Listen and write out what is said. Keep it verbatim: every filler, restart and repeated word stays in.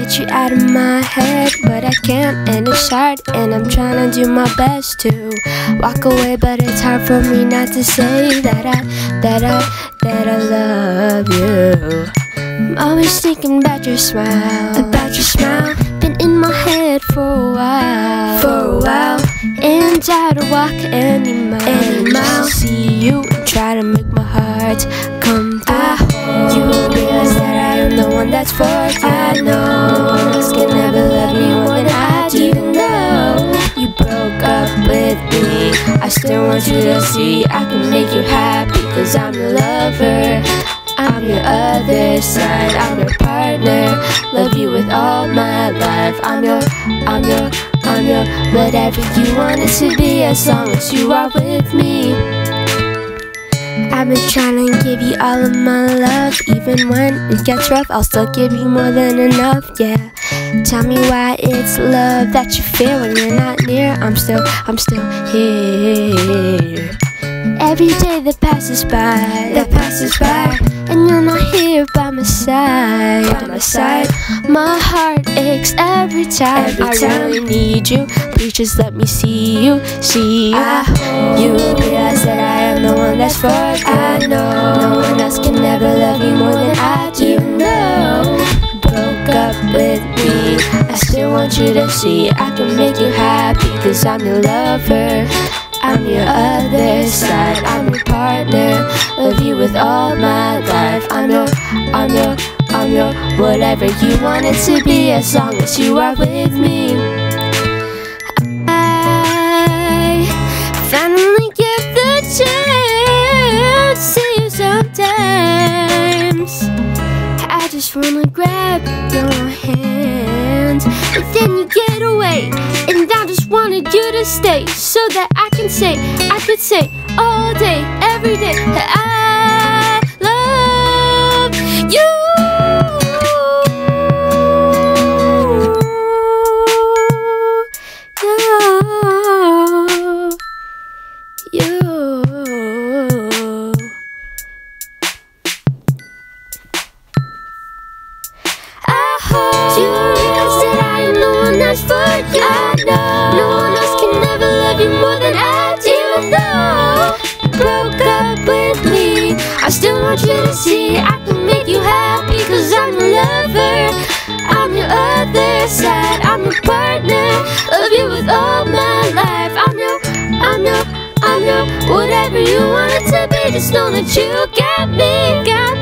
get you out of my head, but I can't, and it's hard, and I'm trying to do my best to walk away, but it's hard for me not to say that I, that I, that I love you. I'm always thinking about your smile, about your smile. Been in my head for a while, for a while. And I don't walk any mile, any mile. Just to see you and try to make my heart come through. I, you realize that I am the one that's for you. I know no one else can ever love me more than I do. Even though you broke up with me, I still want you to see I can make you happy, cause I'm your lover, I'm your other side, I'm your partner, love you with all my life. I'm your, I'm your, I'm your, whatever you want it to be, as long as you are with me. I've been trying to give you all of my love, even when it gets rough, I'll still give you more than enough, yeah. Tell me why it's love that you feel when you're not near. I'm still, I'm still here. Every day that passes by, that passes by, and you're not here by my side, by my side. My heart aches every time, every I time. really need you. Please just let me see you, see you. I, you realize that I am the one that's for you. I know no one else can ever love you more than I do. Even though you broke up with me, I still want you to see I can make you happy, cause I'm your lover, I'm your other side, I'm your partner, love you with all my life. I'm your, I'm your, I'm your, whatever you want it to be, as long as you are with me. I finally get the chance to see you sometimes. I just wanna grab your hand, but then you get away, and I just wanted you to stay, so that I can say, I could say all day, every day, that I love you. You, you. I hope you realize that I am the one that's for you. I know no one else can ever love you more than I do. Even though you broke up with me, I still want you to see I can make you happy, cause I'm your lover, I'm your other side, I'm your partner, love you with all my life. I'm your, I'm your, I'm your, whatever you want it to be, just know that you got me, got me.